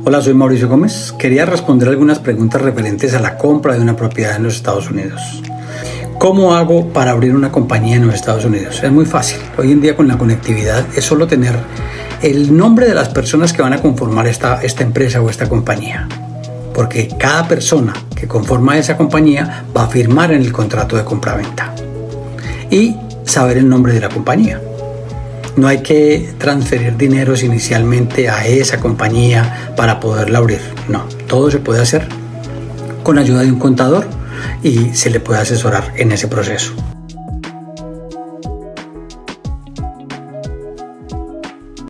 Hola, soy Mauricio Gómez. Quería responder algunas preguntas referentes a la compra de una propiedad en los Estados Unidos. ¿Cómo hago para abrir una compañía en los Estados Unidos? Es muy fácil. Hoy en día con la conectividad es solo tener el nombre de las personas que van a conformar esta empresa o esta compañía. Porque cada persona que conforma esa compañía va a firmar en el contrato de compraventa. Y saber el nombre de la compañía. No hay que transferir dineros inicialmente a esa compañía para poderla abrir. No, todo se puede hacer con ayuda de un contador y se le puede asesorar en ese proceso.